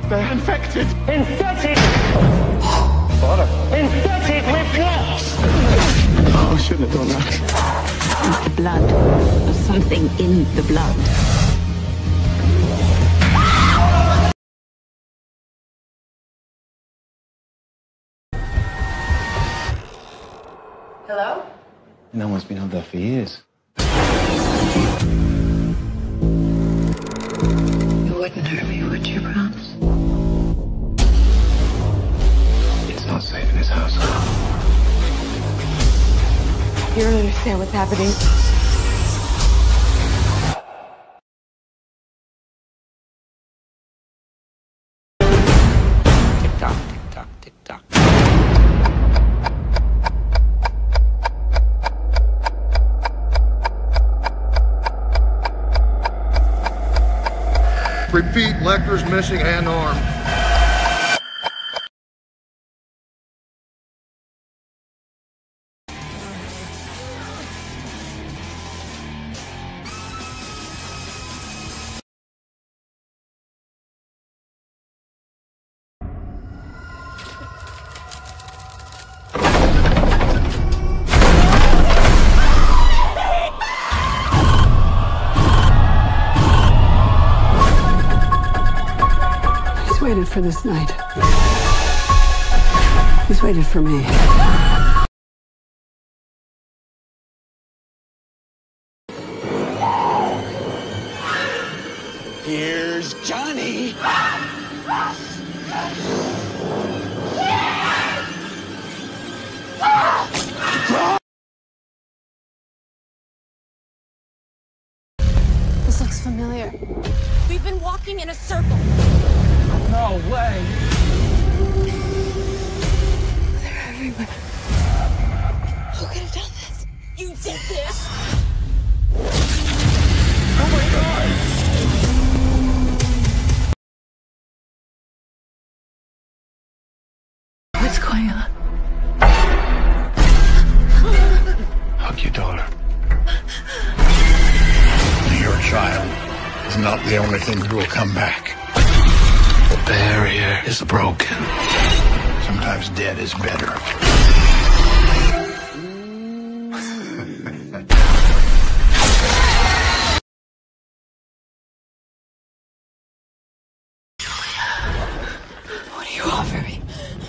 They're infected. Infected! Father. Infected with what? Oh, I shouldn't have done that. The blood. There's something in the blood. Hello? No one's been on there for years. You wouldn't hurt me, would you, Bronze? It's not safe in this house. You don't understand what's happening. Tick-tock, tick-tock, tick-tock. Repeat, Lecter's missing and armed. He's waited for this night. He's waited for me. Here's Johnny. This looks familiar. We've been walking in a circle. No way. They're everywhere. Who could have done this? You did this! Oh my God. What's going on? Hug your daughter. Your child is not the only thing that will come back. The barrier is broken. Sometimes dead is better. What do you offer me?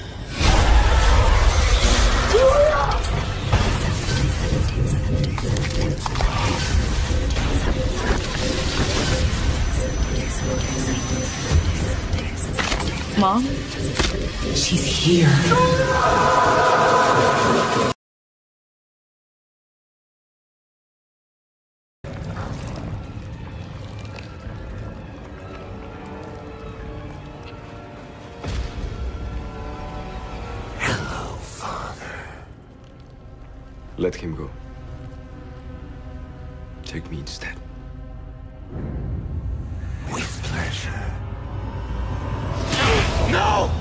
Mom? She's here. Hello, Father. Let him go. Take me instead. With pleasure. No!